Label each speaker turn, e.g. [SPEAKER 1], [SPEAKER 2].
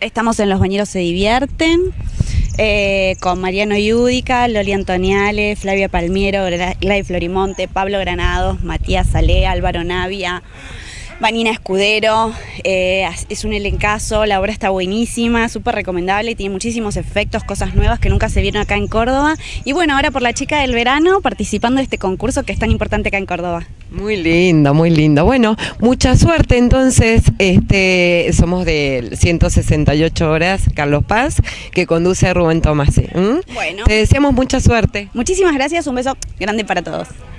[SPEAKER 1] Estamos en Los Bañeros se divierten, con Mariano Yudica, Loli Antoniale, Flavia Palmiero, Gladys Florimonte, Pablo Granados, Matías Salé, Álvaro Navia, Vanina Escudero. Es un elencazo, la obra está buenísima, súper recomendable y tiene muchísimos efectos, cosas nuevas que nunca se vieron acá en Córdoba. Y bueno, ahora por la chica del verano participando de este concurso que es tan importante acá en Córdoba.
[SPEAKER 2] Muy linda, muy linda. Bueno, mucha suerte entonces. Somos de 168 horas, Carlos Paz, que conduce Rubén Tomasi.
[SPEAKER 1] Bueno.
[SPEAKER 2] Te deseamos mucha suerte.
[SPEAKER 1] Muchísimas gracias, un beso grande para todos.